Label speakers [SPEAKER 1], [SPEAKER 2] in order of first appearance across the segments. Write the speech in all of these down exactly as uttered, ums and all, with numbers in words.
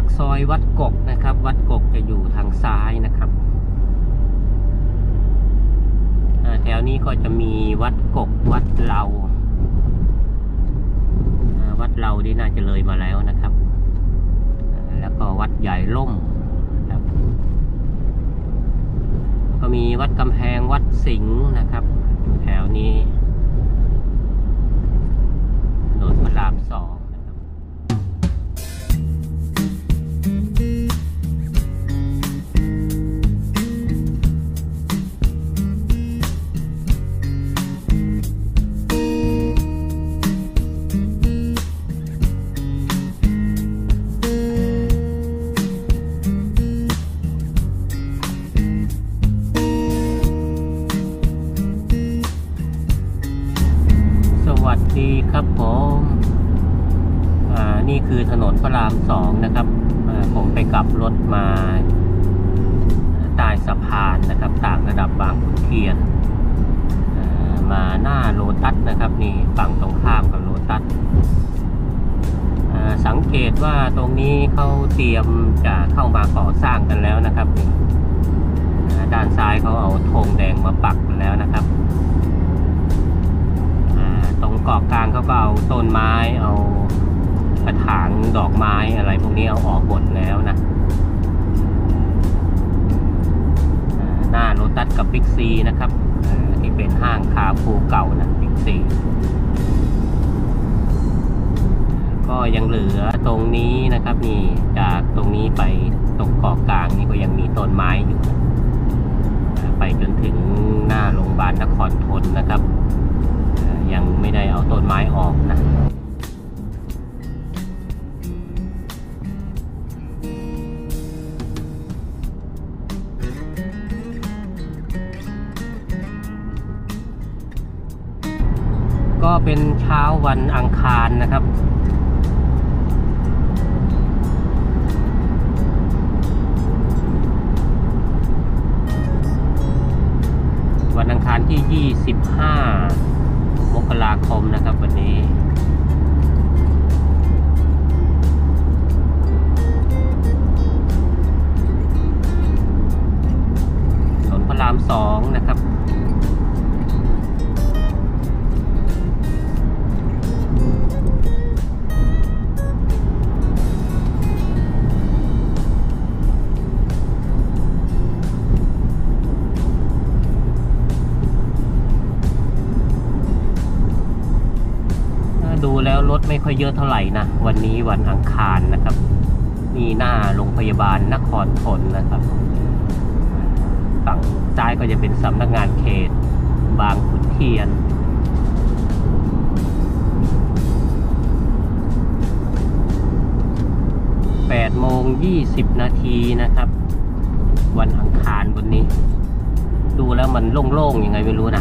[SPEAKER 1] ซอยวัดกกนะครับวัดกกจะอยู่ทางซ้ายนะครับแถวนี้ก็จะมีวัดกกวัดเราวัดเราที่น่าจะเลยมาแล้วนะครับแล้วก็วัดใหญ่ล่มครับก็มีวัดกำแพงวัดสิงห์นะครับแถวนี้ถนนพระรามสองนะครับสวัสดีครับผมอ่านี่คือถนนพระรามสองนะครับผมไปกลับรถมาใต้สะพานนะครับต่างระดับบางขุนเทียนมาหน้าโลตัสนะครับนี่ฝั่งตรงข้ามกับโลตัสสังเกตว่าตรงนี้เขาเตรียมจะเข้ามาก่อสร้างกันแล้วนะครับนี่ด้านซ้ายเขาเอาธงแดงมาปักแล้วนะครับตรงเกาะกลางเขาก็เอาต้นไม้เอากระถางดอกไม้อะไรพวกนี้เอาออกหมดแล้วนะหน้าโลตัสกับบิ๊กซีนะครับที่เป็นห้างคาฟูเก่านะบิ๊กซีก็ยังเหลือตรงนี้นะครับนี่จากตรงนี้ไปตรงเกาะกลางนี่ก็ยังมีต้นไม้อยู่ไปจนถึงหน้าโรงพยาบาลนครทนนะครับยังไม่ได้เอาต้นไม้ออกนะก็เป็นเช้าวันอังคารนะครับวันอังคารที่ยี่สิบห้ามกราคมนะครับวันนี้ถนนพระรามสองนะครับดูแล้วรถไม่ค่อยเยอะเท่าไหร่นะวันนี้วันอังคารนะครับนี่หน้าโรงพยาบาลนครทนนะครับฝั่งซ้ายก็จะเป็นสำนักงานเขตบางขุนเทียนแปดโมงยี่สิบนาทีนะครับวันอังคารวันนี้ดูแล้วมันโล่งๆยังไงไม่รู้นะ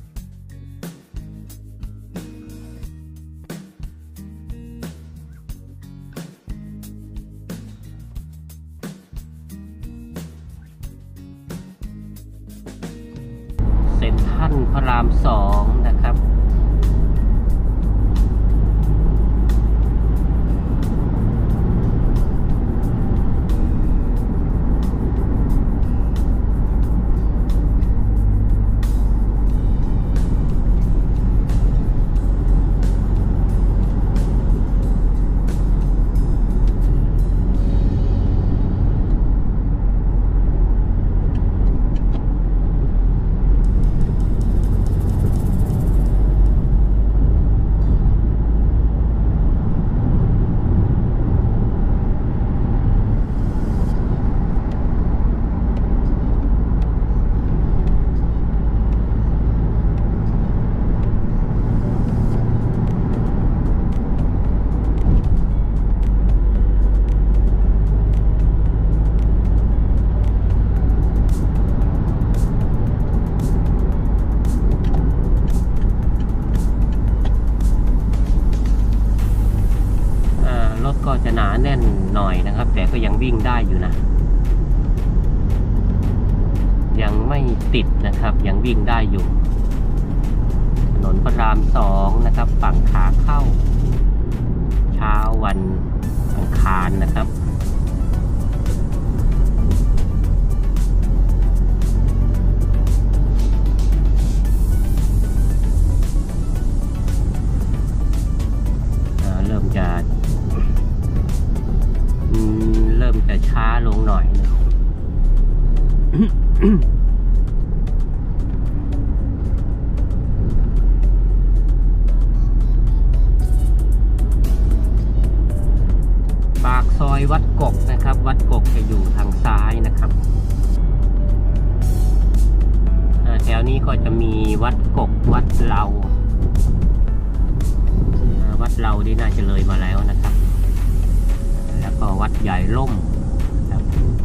[SPEAKER 1] เซ็นทรัลพระรามสองนะครับก็จะหนาแน่นหน่อยนะครับแต่ก็ยังวิ่งได้อยู่นะยังไม่ติดนะครับยังวิ่งได้อยู่ถนนพระรามสองนะครับฝั่งขาเข้าเช้าวันอังคารนะครับช้าลงหน่อยนึง ปากซอยวัดกกนะครับวัดกกจะอยู่ทางซ้ายนะครับแถวนี้ก็จะมีวัดกกวัดเราวัดเราที่น่าจะเลยมาแล้วนะครับแล้วก็วัดใหญ่ล่มครับ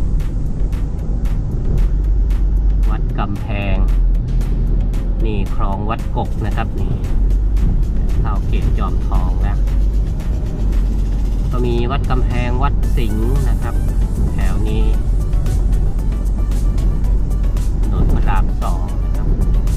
[SPEAKER 1] วัดกำแพงนี่คลองวัดกกนะครับนี่เข้าเขตจอมทองแล้วก็มีวัดกำแพงวัดสิงห์นะครับแถวนี้ถนนพระรามสองนะครับ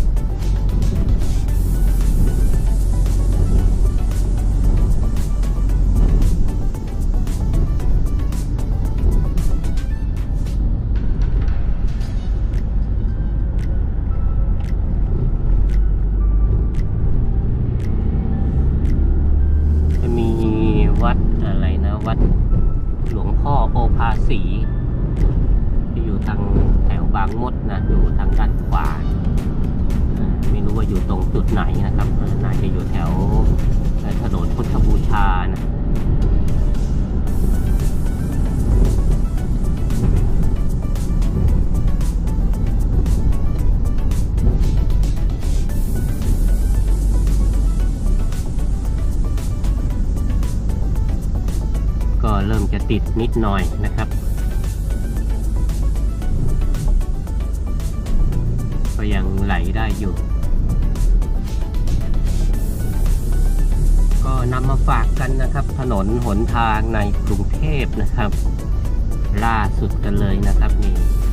[SPEAKER 1] จะมีวัดอะไรนะวัดหลวงพ่อโอภาสีที่อยู่ทางแถวบางมดนะอยู่ทางด้านขวาไม่รู้ว่าอยู่ตรงจุดไหนนะครับน่าจะอยู่แถวถนนพุทธบูชานะก็เริ่มจะติดนิดหน่อยนะครับก็ยังไหลได้อยู่ก็นำมาฝากกันนะครับถนนหนทางในกรุงเทพนะครับล่าสุดกันเลยนะครับนี่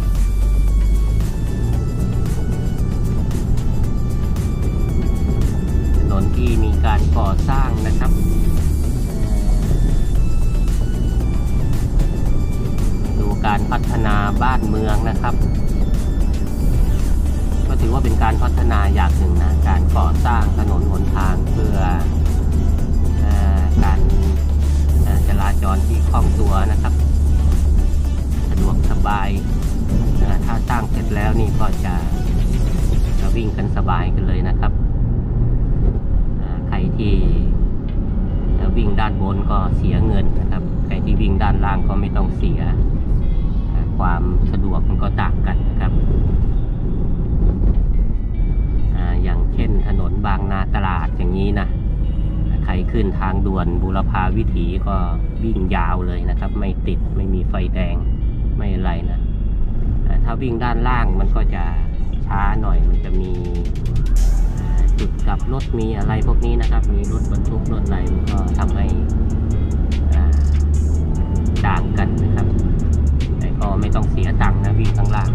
[SPEAKER 1] ถนนที่มีการก่อสร้างนะครับดูการพัฒนาบ้านเมืองนะครับก็ถือว่าเป็นการพัฒนาอย่างหนึ่งนะการก่อสร้างถนนหนทางเพื่อการจราจรที่คล่องตัวนะครับสะดวกสบายถ้าสร้างเสร็จแล้วนี่ก็จะจะวิ่งกันสบายกันเลยนะครับใครที่วิ่งด้านบนก็เสียเงินนะครับใครที่วิ่งด้านล่างก็ไม่ต้องเสียความสะดวกมันก็ต่างกันนะครับอย่างเช่นถนนบางนาตลาดอย่างนี้นะใครขึ้นทางด่วนบูรพาวิถีก็วิ่งยาวเลยนะครับไม่ติดไม่มีไฟแดงไม่อะไรนะถ้าวิ่งด้านล่างมันก็จะช้าหน่อยมันจะมีจุดกลับรถมีอะไรพวกนี้นะครับมีรถบรรทุกรถอะไรมันก็ทำให้ต่างกันนะครับแต่ก็ไม่ต้องเสียตังค์นะวิ่งข้างล่าง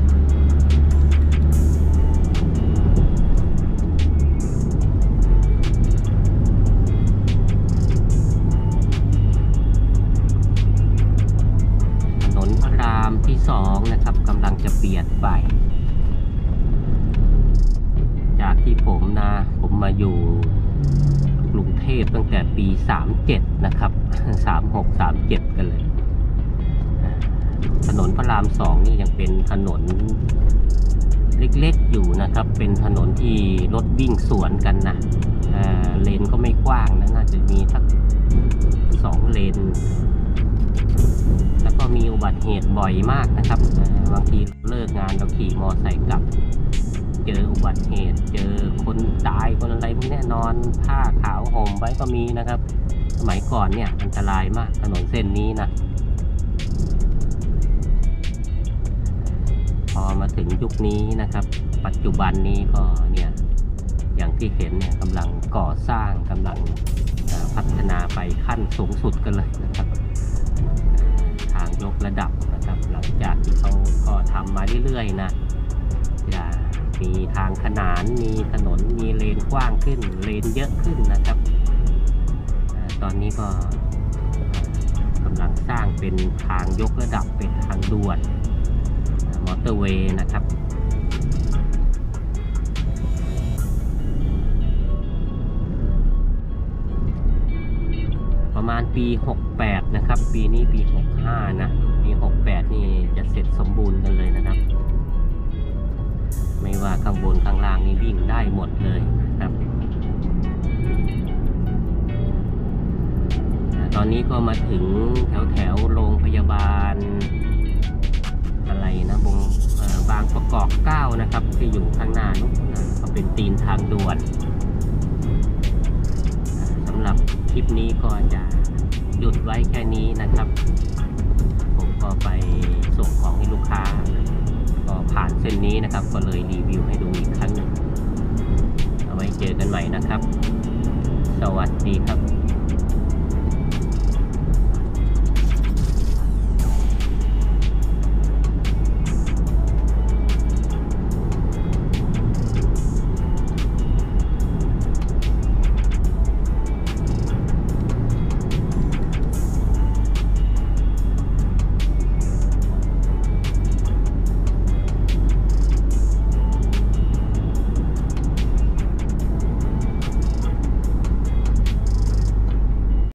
[SPEAKER 1] ที่สองนะครับกำลังจะเปลี่ยนไปจากที่ผมนะผมมาอยู่กรุงเทพตั้งแต่ปีสามเจ็ดนะครับสามหก สามเจ็ดกันเลยถนนพระรามสองนี่ยังเป็นถนนเล็กๆอยู่นะครับเป็นถนนที่รถวิ่งสวนกันนะเลนก็ไม่กว้างนะน่าจะมีสักสองเลนแล้วก็มีอุบัติเหตุบ่อยมากนะครับบางทีเลิกงานเราขี่มอเตอร์ไซค์กลับเจออุบัติเหตุเจอคนตายคนอะไรพวกนี้นอนผ้าขาวห่มไว้ก็มีนะครับสมัยก่อนเนี่ยอันตรายมากถนนเส้นนี้นะพอมาถึงยุคนี้นะครับปัจจุบันนี้ก็เนี่ยอย่างที่เห็นเนี่ยกำลังก่อสร้างกำลังพัฒนาไปขั้นสูงสุดกันเลยนะครับทางยกระดับนะครับหลังจากที่เขาก็ทำมาเรื่อยๆนะมีทางขนานมีถนนมีเลนกว้างขึ้นเลนเยอะขึ้นนะครับตอนนี้ก็กำลังสร้างเป็นทางยกระดับเป็นทางด่วนมอเตอร์เวย์นะครับประมาณปีหกแปดนะครับ ปีนี้ปีหกห้านะปีหกแปดนี่จะเสร็จสมบูรณ์กันเลยนะครับไม่ว่าข้างบนข้างล่างนี่วิ่งได้หมดเลยครับตอนนี้ก็มาถึงแถวแถวโรงพยาบาลอะไรนะบงบางประกอบเก้านะครับที่อยู่ข้างหน้านู้นก็เป็นตีนทางด่วนสำหรับคลิปนี้ก็จะหยุดไว้แค่นี้นะครับผมก็ไปส่งของให้ลูกค้าก็ผ่านเส้นนี้นะครับก็เลยรีวิวให้ดูอีกครั้งหนึ่งเอาไว้เจอกันใหม่นะครับสวัสดีครับ